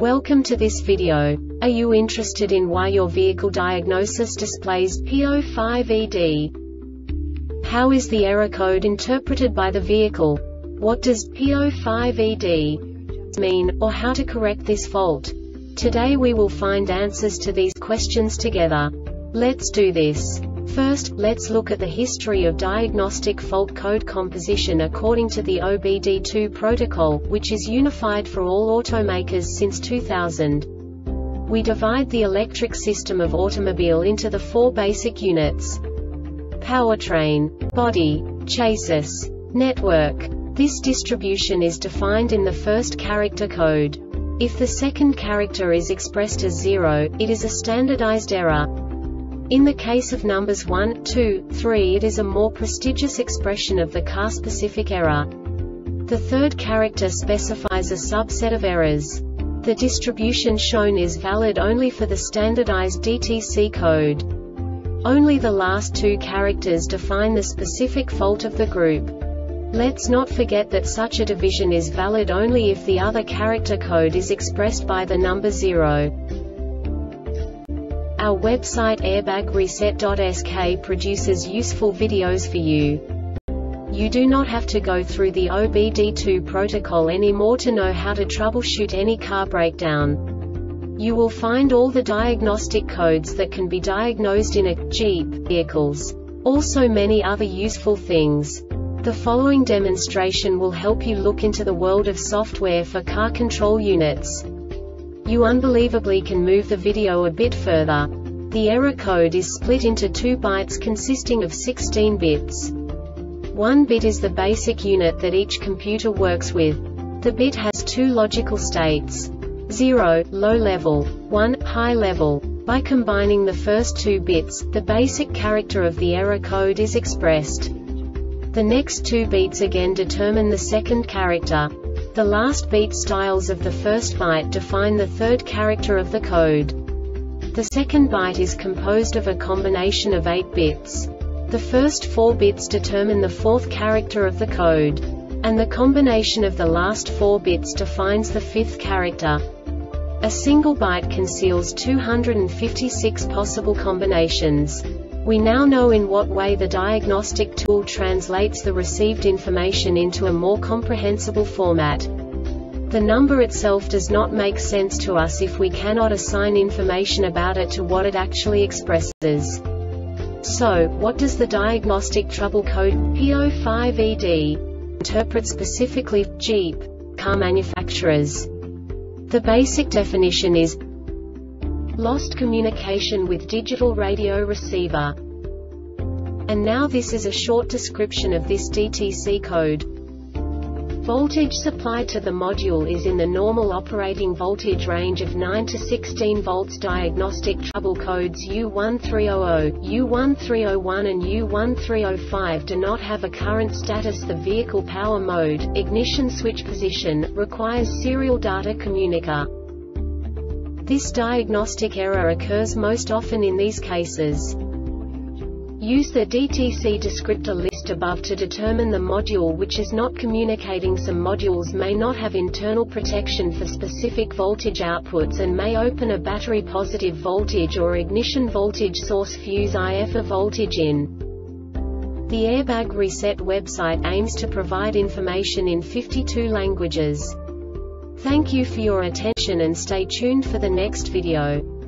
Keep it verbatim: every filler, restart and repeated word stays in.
Welcome to this video. Are you interested in why your vehicle diagnosis displays P zero five E D? How is the error code interpreted by the vehicle? What does P zero five E D mean, or how to correct this fault? Today we will find answers to these questions together. Let's do this. First, let's look at the history of diagnostic fault code composition according to the O B D two protocol, which is unified for all automakers since two thousand. We divide the electric system of automobile into the four basic units: powertrain, body, chassis, network. This distribution is defined in the first character code. If the second character is expressed as zero, it is a standardized error. In the case of numbers one, two, three, it is a more prestigious expression of the car-specific error. The third character specifies a subset of errors. The distribution shown is valid only for the standardized D T C code. Only the last two characters define the specific fault of the group. Let's not forget that such a division is valid only if the other character code is expressed by the number zero. Our website airbag reset dot S K produces useful videos for you. You do not have to go through the O B D two protocol anymore to know how to troubleshoot any car breakdown. You will find all the diagnostic codes that can be diagnosed in a Jeep vehicles. Also many other useful things. The following demonstration will help you look into the world of software for car control units. You unbelievably can move the video a bit further. The error code is split into two bytes consisting of sixteen bits. One bit is the basic unit that each computer works with. The bit has two logical states: zero, low level, one, high level. By combining the first two bits, the basic character of the error code is expressed. The next two beats again determine the second character. The last beat styles of the first byte define the third character of the code. The second byte is composed of a combination of eight bits. The first four bits determine the fourth character of the code. And the combination of the last four bits defines the fifth character. A single byte conceals two hundred fifty-six possible combinations. We now know in what way the diagnostic tool translates the received information into a more comprehensible format. The number itself does not make sense to us if we cannot assign information about it to what it actually expresses. So, what does the diagnostic trouble code P zero five E D interpret specifically for Jeep car manufacturers? The basic definition is lost communication with digital radio receiver. And now this is a short description of this D T C code. Voltage supplied to the module is in the normal operating voltage range of nine to sixteen volts. Diagnostic trouble codes U one three zero zero, U one three zero one and U one three zero five do not have a current status. The vehicle power mode, ignition switch position, requires serial data communicator. This diagnostic error occurs most often in these cases. Use the D T C descriptor list above to determine the module which is not communicating. Some modules may not have internal protection for specific voltage outputs and may open a battery positive voltage or ignition voltage source fuse I F a voltage in. The Airbag Reset website aims to provide information in fifty-two languages. Thank you for your attention and stay tuned for the next video.